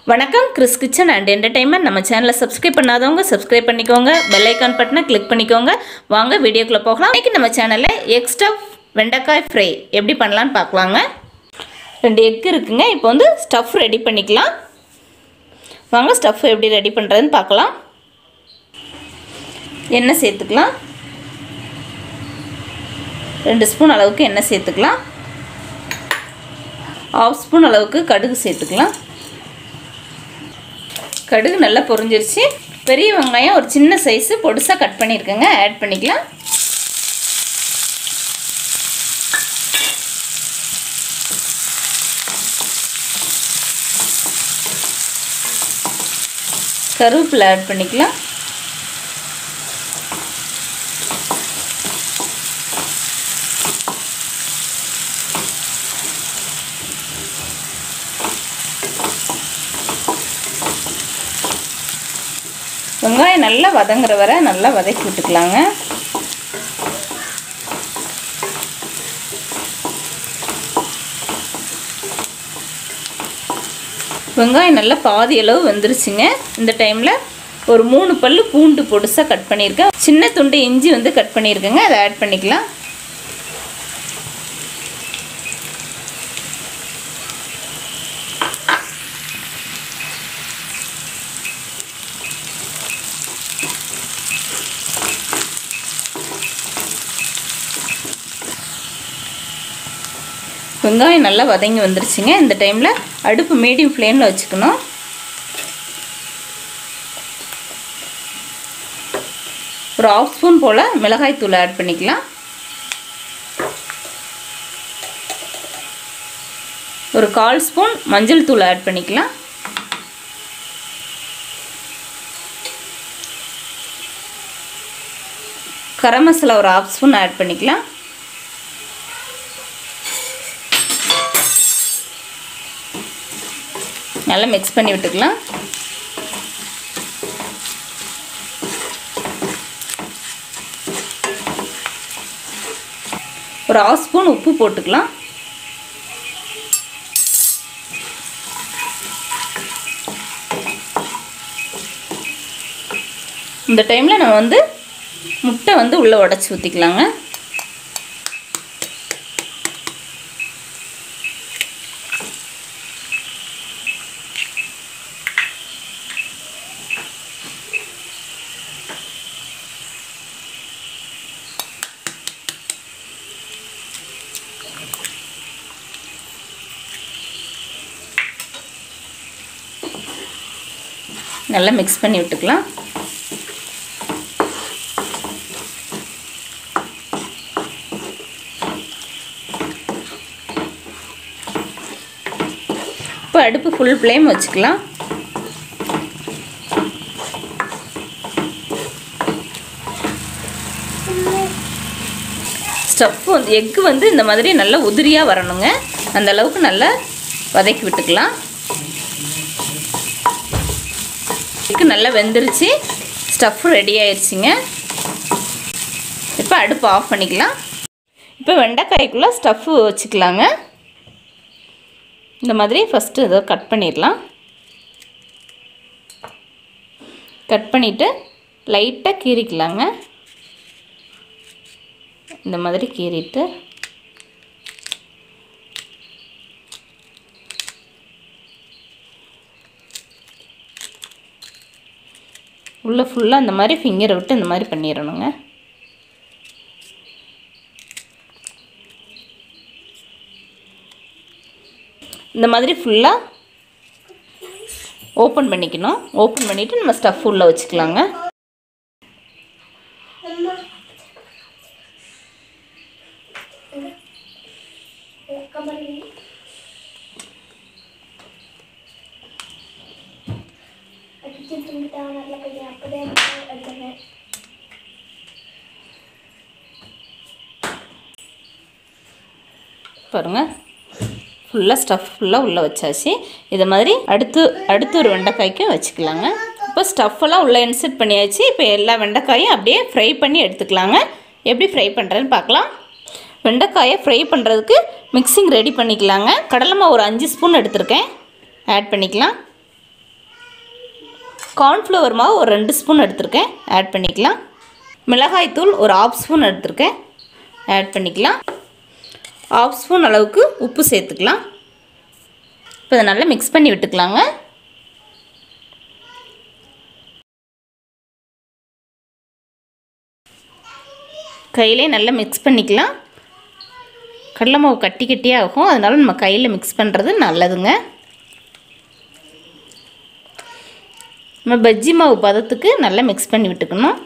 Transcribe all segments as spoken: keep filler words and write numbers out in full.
வணக்கம் Chris kitchen and entertainment நம்ம சேனலை சப்ஸ்கிரைப் பண்ணாதவங்க சப்ஸ்கிரைப் பண்ணிக்கோங்க பெல் ஐகான் பட்டனை கிளிக் பண்ணிக்கோங்க வாங்க வீடியோக்குள்ள போகலாம் இன்னைக்கு நம்ம சேனல்ல எக் ஸ்டஃப் வெண்டைக்காய் ஃப்ரை எப்படி பண்ணலாம்னு பார்க்கலாங்க ரெண்டு எக் இருக்குங்க இப்போ வந்து ஸ்டஃப் ரெடி பண்ணிக்கலாம் வாங்க ஸ்டஃப் எப்படி ரெடி பண்றதுன்னு பார்க்கலாம் எண்ணெய் சேர்த்துக்கலாம் ரெண்டு ஸ்பூன் அளவுக்கு எண்ணெய் சேர்த்துக்கலாம் half ஸ்பூன் அளவுக்கு கடுகு சேர்த்துக்கலாம் கடுகு நல்லா பொரிஞ்சிருச்சு பெரிய வெங்காயம் ஒரு சின்ன சைஸ் பொடிசா கட் பண்ணிருக்கேங்க ஆட் பண்ணிக்கலாம் கருவேப்பிலை ஆட் பண்ணிக்கலாம் வெங்காயம் நல்லா வதங்குற வரை நல்லா வதக்கி விட்டுக்கலாங்க வெங்காயம் நல்லா பாதி அளவு வெந்துருச்சுங்க இந்த டைம்ல ஒரு மூணு பல்லு பூண்டு பொடிசா கட் பண்ணிருக்கேன் சின்ன துண்டு இஞ்சி வந்து கட் பண்ணிருக்கேங்க அதை ஆட் பண்ணிக்கலாம் வெங்காயம் நல்லா வதங்கி வந்துருச்சுங்க இந்த டைம்ல அடுப்பு மீடியம் ஃப்ளேம்ல வச்சுக்கணும் ஒரு half ஸ்பூன் போல மிளகாய் தூள் ஆட் பண்ணிக்கலாம் ஒரு கால் ஸ்பூன் மஞ்சள் தூள் ஆட் பண்ணிக்கலாம் கரம் மசாலா ஒரு half ஸ்பூன் ஆட் பண்ணிக்கலாம் நல்லா mix பண்ணி விட்டுக்கலாம் ஒரு half ஸ்பூன் உப்பு போட்டுக்கலாம் இந்த டைம்ல நம்ம வந்து முட்டை வந்து உள்ள உடைச்சு ஊத்திக்கலாங்க நல்லா mix பண்ணி விட்டுக்கலாம் இப்போ அடுப்பு full flame வச்சுக்கலாம் ஸ்டஃப் வந்து எக் வந்து இந்த மாதிரி நல்லா உதிரியா வரணுங்க அந்த அளவுக்கு நல்லா வதக்கி விட்டுக்கலாம் நல்லா வெந்துருச்சு ஸ்டஃப் ரெடி ஆயிருச்சுங்க இப்போ அடுப்பு ஆஃப் பண்ணிக்கலாம் இப்போ வெண்டைக்காய்க்குள்ள ஸ்டஃப் வச்சுக்கலாங்க இந்த மாதிரி ஃபர்ஸ்ட் இதை கட் பண்ணிடலாம் கட் பண்ணிட்டு லைட்டா கீறிக்கலாங்க இந்த மாதிரி கீறிட்டு உள்ள ஃபுல்லா இந்த மாதிரி ஃபிங்கர் விட்டு இந்த மாதிரி பண்ணிரணுங்க இந்த மாதிரி ஃபுல்லா ஓபன் பண்ணிக்கணும் ஓபன் பண்ணிட்டு நம்ம ஸ்டஃப் உள்ள வச்சுக்கலாங்க பாருங்க ஃபுல்லா ஸ்டஃப் ஃபுல்லா உள்ள வச்சாச்சு இத மாதிரி அடுத்து அடுத்து ஒரு வெண்டைக்காய்க்கு வச்சுக்கலாங்க இப்போ ஸ்டஃப் எல்லாம் உள்ள இன்சர்ட் பண்ணியாச்சு இப்போ எல்லா வெண்டைக்காயும் அப்படியே ஃப்ரை பண்ணி எடுத்துக்கலாங்க எப்படி ஃப்ரை பண்றதுன்னு பார்க்கலாம் வெண்டைக்காயை ஃப்ரை பண்றதுக்கு மிக்சிங் ரெடி பண்ணிக்கலாங்க கடலை மாவு ஒரு அஞ்சு ஸ்பூன் எடுத்துர்க்கேன் ஆட் பண்ணிக்கலாம் கார்ன்ஃப்ளவர் மாவு ஒரு ரெண்டு ஸ்பூன் எடுத்துருக்கேன், ஆட் பண்ணிக்கலாம். மிளகாய் தூள் ஒரு ஆஃப் ஸ்பூன் எடுத்துருக்கேன், ஆட் பண்ணிக்கலாம். ஆஃப் ஸ்பூன் அளவுக்கு உப்பு சேர்த்துக்கலாம். இப்போ இதை நல்லா மிக்ஸ் பண்ணி விட்டுக்கலாங்க. கையிலே நல்லா மிக்ஸ் பண்ணிக்கலாம். கடலை மாவு கட்டி கட்டியாக ஆகும், அதனால நம்ம கையில் மிக்ஸ் பண்ணுறது நல்லதுங்க. நம்ம பஜ்ஜி மாவு பதத்துக்கு நல்லா மிக்ஸ் பண்ணி விட்டுக்கணும்.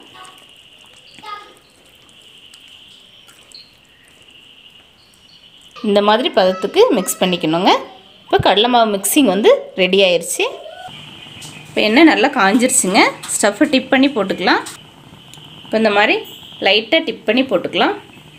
இந்த மாதிரி பதத்துக்கு மிக்ஸ் பண்ணிக்கணுங்க. இப்போ கடலை மாவு மிக்சிங் வந்து ரெடி ஆயிடுச்சு. இப்போ எண்ணெய் நல்லா காஞ்சிருச்சுங்க. ஸ்டஃப்பை டிப் பண்ணி போட்டுக்கலாம். இப்போ இந்த மாதிரி லைட்டாக டிப் பண்ணி போட்டுக்கலாம்.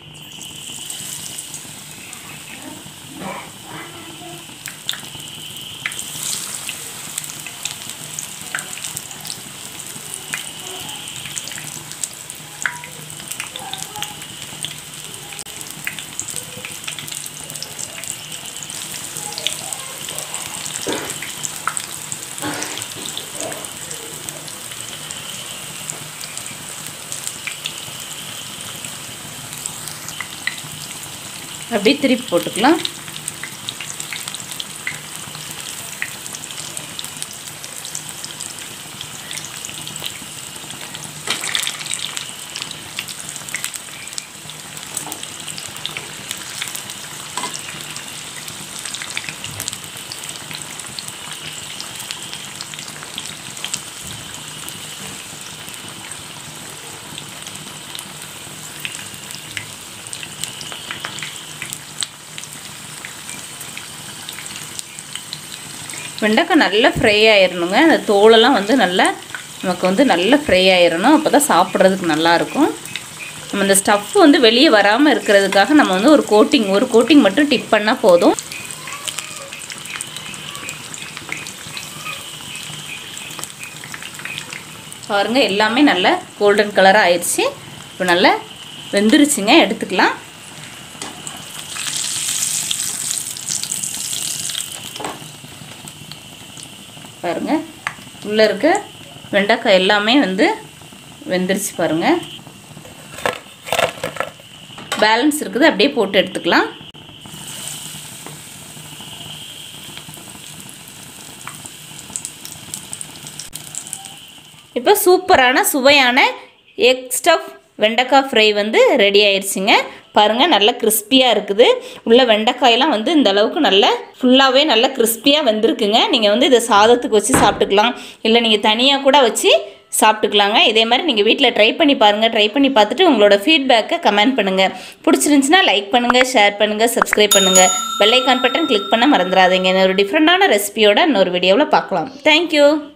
அப்படியே திருப்பி போட்டுக்கலாம். வெண்டைக்காய் நல்லா ஃப்ரை ஆயிடணுங்க. அந்த தோலெல்லாம் வந்து நல்லா நமக்கு வந்து நல்லா ஃப்ரை ஆயிடணும். அப்போ தான் சாப்பிட்றதுக்கு நல்லாயிருக்கும். நம்ம இந்த ஸ்டஃப் வந்து வெளியே வராமல் இருக்கிறதுக்காக நம்ம வந்து ஒரு கோட்டிங் ஒரு கோட்டிங் மட்டும் டிப் பண்ணால் போதும். பாருங்கள், எல்லாமே நல்லா கோல்டன் கலராக ஆயிடுச்சு. இப்போ நல்லா வெந்துருச்சுங்க, எடுத்துக்கலாம். பாருங்கள், உள்ளே இருக்க வெண்டைக்காய் எல்லாமே வந்து வெந்துருச்சு பாருங்கள். பேலன்ஸ் இருக்குது, அப்படியே போட்டு எடுத்துக்கலாம். இப்போ சூப்பரான சுவையான எக் ஸ்டஃப் வெண்டைக்காய் ஃப்ரை வந்து ரெடி ஆயிடுச்சுங்க. பாருங்கள், நல்லா கிறிஸ்பியாக இருக்குது. உள்ள வெண்டைக்காயெல்லாம் வந்து இந்த அளவுக்கு நல்லா ஃபுல்லாகவே நல்லா கிறிஸ்பியாக வெந்திருக்குங்க. நீங்கள் வந்து இதை சாதத்துக்கு வச்சு சாப்பிட்டுக்கலாம், இல்லை நீங்கள் தனியாக கூட வச்சு சாப்பிட்டுக்கலாங்க. இதே மாதிரி நீங்கள் வீட்டில் ட்ரை பண்ணி பாருங்கள். ட்ரை பண்ணி பார்த்துட்டு உங்களோட ஃபீட்பேக்கை கமெண்ட் பண்ணுங்கள். பிடிச்சிருந்துச்சுன்னா லைக் பண்ணுங்கள், ஷேர் பண்ணுங்கள், சப்ஸ்கிரைப் பண்ணுங்கள். பெல் ஐக்கான் பட்டன் கிளிக் பண்ண மறந்துடாதீங்க. இன்னொரு டிஃப்ரெண்டான ரெசிபியோட இன்னொரு வீடியோவில் பார்க்கலாம். தேங்க்யூ.